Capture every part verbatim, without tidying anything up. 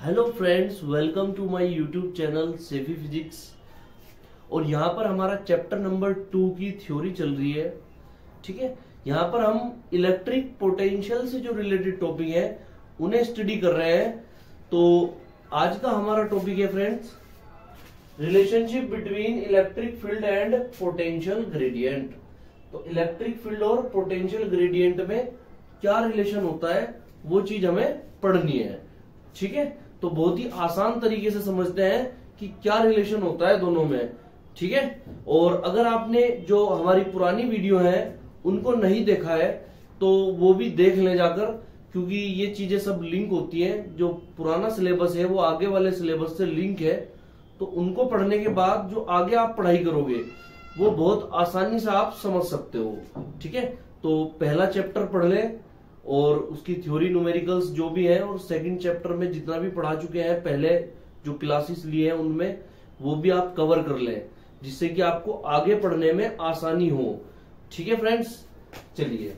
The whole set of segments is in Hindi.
Hello friends, welcome to my YouTube channel सेफी फिजिक्स। और यहाँ पर हमारा चैप्टर नंबर टू की थ्योरी चल रही है। ठीक है, यहाँ पर हम इलेक्ट्रिक पोटेंशियल से जो रिलेटेड टॉपिक है उन्हें स्टडी कर रहे हैं। तो आज का हमारा टॉपिक है friends, relationship between electric field and potential gradient. तो इलेक्ट्रिक फील्ड और पोटेंशियल ग्रेडियंट में क्या रिलेशन होता है वो चीज हमें पढ़नी है। ठीक है, तो बहुत ही आसान तरीके से समझते हैं कि क्या रिलेशन होता है दोनों में। ठीक है, और अगर आपने जो हमारी पुरानी वीडियो है उनको नहीं देखा है तो वो भी देख लें जाकर, क्योंकि ये चीजें सब लिंक होती हैं। जो पुराना सिलेबस है वो आगे वाले सिलेबस से लिंक है, तो उनको पढ़ने के बाद जो आगे आप पढ़ाई करोगे वो बहुत आसानी से आप समझ सकते हो। ठीक है, तो पहला चैप्टर पढ़ लें और उसकी थ्योरी न्यूमेरिकल्स जो भी है, और सेकंड चैप्टर में जितना भी पढ़ा चुके हैं पहले जो क्लासेस लिए हैं उनमें, वो भी आप कवर कर लें, जिससे कि आपको आगे पढ़ने में आसानी हो। ठीक है फ्रेंड्स, चलिए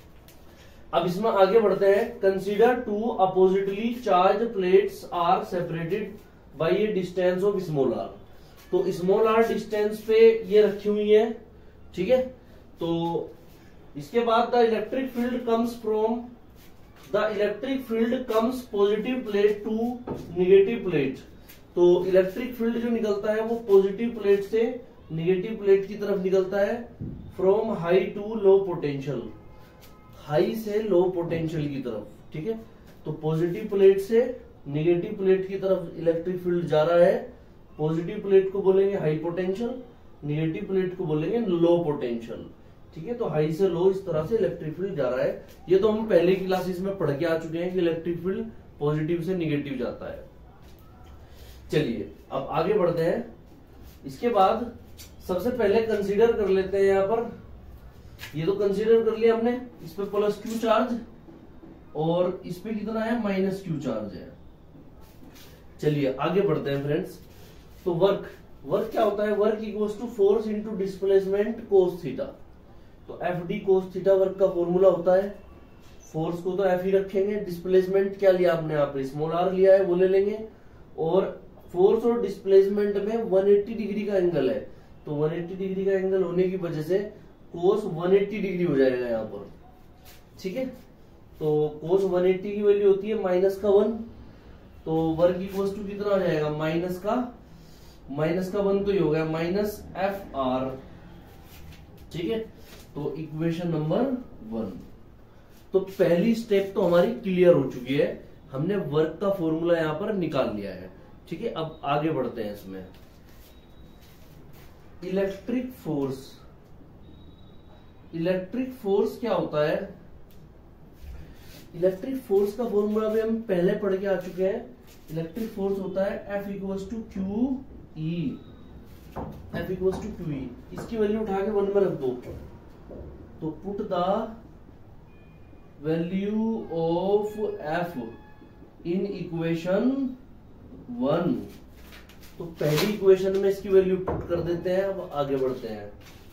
अब इसमें आगे बढ़ते हैं। Consider two oppositely charged plates are separated by a distance of small R. तो स्मॉल आर डिस्टेंस पे ये रखी हुई है। ठीक है, तो इसके बाद the electric field comes from the electric field comes positive plate to negative plate. तो इलेक्ट्रिक फील्ड जो निकलता है वो पॉजिटिव प्लेट से निगेटिव प्लेट की तरफ निकलता है। From high to low potential, high से लो पोटेंशियल की तरफ। ठीक है, तो पॉजिटिव प्लेट से निगेटिव प्लेट की तरफ इलेक्ट्रिक फील्ड जा रहा है। पॉजिटिव प्लेट को बोलेंगे हाई पोटेंशियल, निगेटिव प्लेट को बोलेंगे लो पोटेंशियल। ठीक है, तो हाई से लो इस तरह से इलेक्ट्रिक फील्ड जा रहा है। ये तो हम पहले क्लासेस में पढ़ के आ चुके हैं कि इलेक्ट्रिक फील्ड पॉजिटिव से निगेटिव जाता है। चलिए अब आगे बढ़ते हैं। इसके बाद सबसे पहले कंसीडर कर लेते हैं, यहां पर ये तो कंसीडर कर लिया हमने, इस पे प्लस क्यू चार्ज और इस पे कितना है, माइनस क्यू चार्ज है। चलिए आगे बढ़ते हैं फ्रेंड्स। तो वर्क वर्क क्या होता है, work equals to force into displacement cos theta. तो F D cos theta work का फॉर्मूला होता है। फोर्स को तो एफ ही रखेंगे, डिस्प्लेसमेंट क्या लिया आपने, आप स्मॉल आर लिया है वो ले लेंगे। और फोर्स और डिस्प्लेसमेंट में एक सौ अस्सी डिग्री का एंगल है, तो एक सौ अस्सी डिग्री का एंगल होने की वजह से कोस एक सौ अस्सी डिग्री हो जाएगा यहाँ पर। ठीक है, तो कोस एक सौ अस्सी की वैल्यू होती है माइनस का वन, तो वर्क इक्वल्स टू कितना हो जाएगा, माइनस का माइनस का वन, तो ये हो गया माइनस एफ आर। ठीक है, तो इक्वेशन नंबर वन। तो पहली स्टेप तो हमारी क्लियर हो चुकी है, हमने वर्क का फॉर्मूला यहां पर निकाल लिया है। ठीक है, अब आगे बढ़ते हैं इसमें। इलेक्ट्रिक फोर्स, इलेक्ट्रिक फोर्स क्या होता है, इलेक्ट्रिक फोर्स का फॉर्मूला भी हम पहले पढ़ के आ चुके हैं। इलेक्ट्रिक फोर्स होता है F equals to Q E, F equals to Q E. इसकी वैल्यू उठा के वन में रख दो, तो put the value of F in equation one. तो पहली इक्वेशन में इसकी वैल्यू पुट कर देते हैं। अब आगे बढ़ते हैं।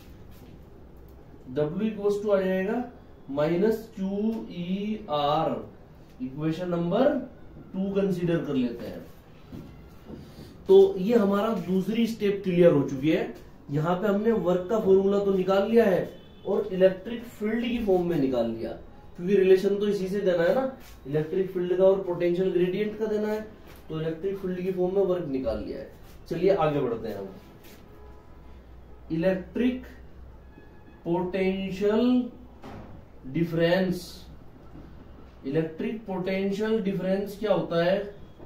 W इक्वल्स टू आ जाएगा minus Q E R, equation number two consider कर लेते हैं। तो ये हमारा दूसरी स्टेप क्लियर हो चुकी है। यहां पे हमने वर्क का फॉर्मूला तो निकाल लिया है और इलेक्ट्रिक फील्ड की फॉर्म में निकाल लिया, क्योंकि रिलेशन तो इसी से देना है ना, इलेक्ट्रिक फील्ड का और पोटेंशियल ग्रेडियंट का देना है। तो इलेक्ट्रिक फील्ड की फॉर्म में वर्क निकाल लिया है। चलिए आगे बढ़ते हैं हम। Electric potential difference, electric potential difference क्या होता है,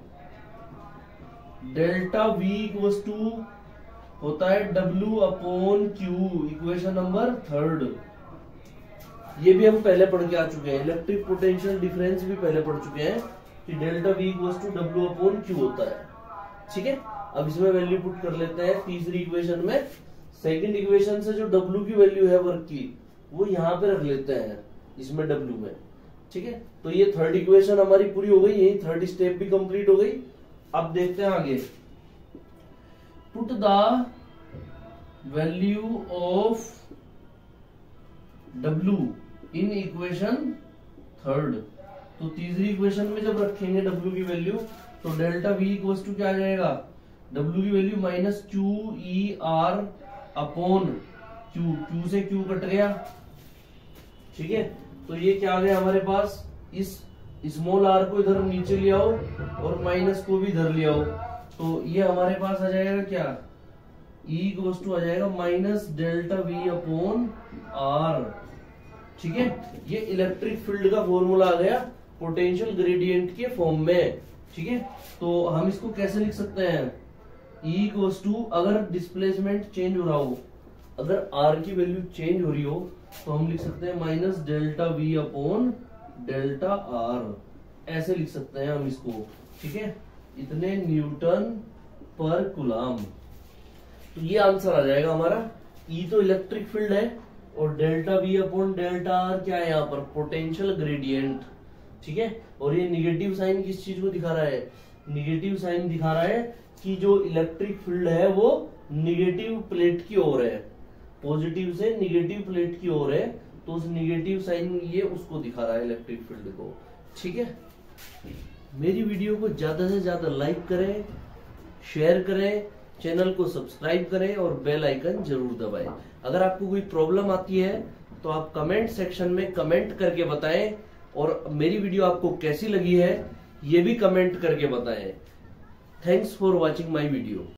डेल्टा वी इक्वल्स टू होता है W upon Q, equation number third. ये भी हम पहले पढ़ के आ चुके हैं, इलेक्ट्रिक पोटेंशियल डिफरेंस भी पहले पढ़ चुके हैं कि delta V equals to W upon Q होता है। ठीक है, अब इसमें वैल्यू पुट कर लेते हैं तीसरी इक्वेशन में। सेकंड इक्वेशन से जो डब्ल्यू की वैल्यू है वर्क की, वो यहां पे रख लेते हैं इसमें डब्ल्यू में। ठीक है, तो ये थर्ड इक्वेशन हमारी पूरी हो गई, यही थर्ड स्टेप भी कंप्लीट हो गई। अब देखते हैं आगे। Put the value of W in equation third. तो तीसरी इक्वेशन में जब रखेंगे W की वैल्यू, तो डेल्टा वी इक्वल्स टू क्या आ जाएगा, डब्ल्यू की value minus Q E R upon Q, Q से क्यू कट गया, ठीक है। तो ये क्या आ गया हमारे पास, इस स्मॉल आर को इधर नीचे ले आओ और माइनस को भी इधर ले आओ, तो ये हमारे पास आ जाएगा क्या, ई इक्वल्स टू आ जाएगा minus delta V upon R, ठीक है। ये इलेक्ट्रिक फील्ड का फॉर्मूला आ गया पोटेंशियल ग्रेडियंट के फॉर्म में, ठीक है। तो हम इसको कैसे लिख सकते हैं, E इक्वल्स टू, अगर डिस्प्लेसमेंट चेंज हो रहा हो, अगर R की वैल्यू चेंज हो रही हो, तो हम लिख सकते हैं minus delta V upon delta R, ऐसे लिख सकते हैं हम इसको, ठीक है। इतने न्यूटन पर कूलम, तो ये आंसर आ जाएगा हमारा। E तो इलेक्ट्रिक फील्ड है और delta V upon delta R क्या है यहाँ पर, पोटेंशियल ग्रेडियंट, ठीक है। और ये निगेटिव साइन किस चीज को दिखा रहा है, निगेटिव साइन दिखा रहा है कि जो इलेक्ट्रिक फील्ड है वो निगेटिव प्लेट की ओर है, पॉजिटिव से निगेटिव प्लेट की ओर है, तो उस निगेटिव साइन ये उसको दिखा रहा है इलेक्ट्रिक फील्ड को, ठीक है। मेरी वीडियो को ज्यादा से ज्यादा लाइक करें, शेयर करें, चैनल को सब्सक्राइब करें और बेल आइकन जरूर दबाएं। अगर आपको कोई प्रॉब्लम आती है तो आप कमेंट सेक्शन में कमेंट करके बताएं, और मेरी वीडियो आपको कैसी लगी है ये भी कमेंट करके बताएं। Thanks for watching my video.